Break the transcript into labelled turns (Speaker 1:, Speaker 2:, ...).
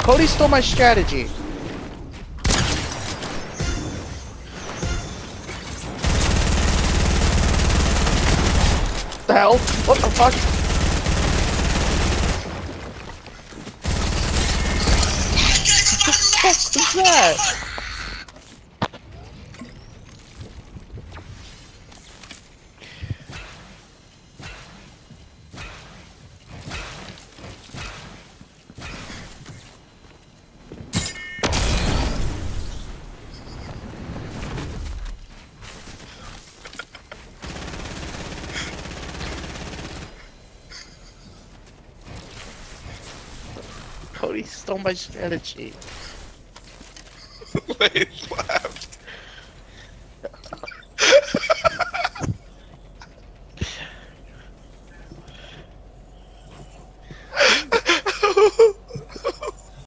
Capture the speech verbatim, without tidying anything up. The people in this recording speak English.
Speaker 1: Cody stole my strategy. What the hell? What the fuck? What the fuck was that? Cody stole my strategy.
Speaker 2: Wait, what happened?